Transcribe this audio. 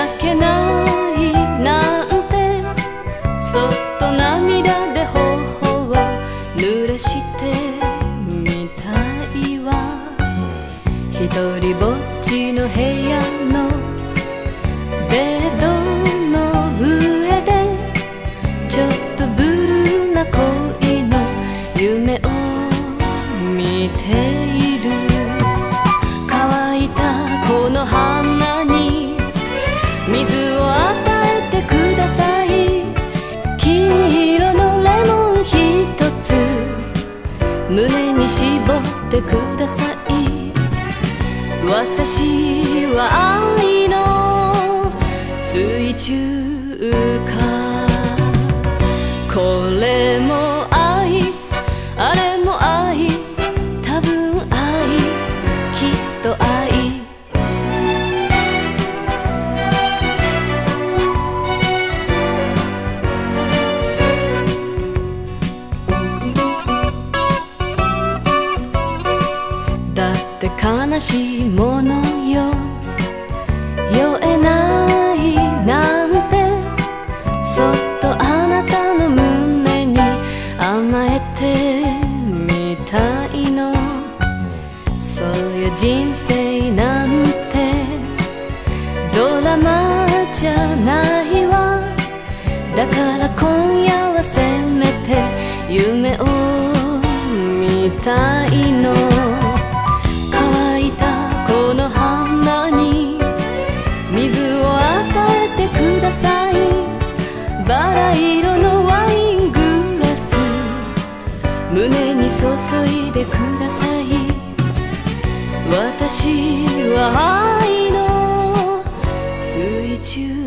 泣けないなんてそっと涙で頬を濡らしてみたいわ。ひとりぼっちの部屋のベッドの上でちょっとブルーな恋の夢を見ている。乾いたこの花に水を与えてください。黄色のレモンひとつ胸に絞ってください。私は愛の水中花。これも愛、あれも愛、多分愛、きっと愛。だって悲しいものよ、酔えないなんてそっとあなたの胸に甘えてみたいの。そういう人生なんてドラマじゃないわ。だから今夜はせめて夢を見たいの。乾いたこの花に水を与えてください。バラ色のワイングラス胸に注いでください。私は愛の水中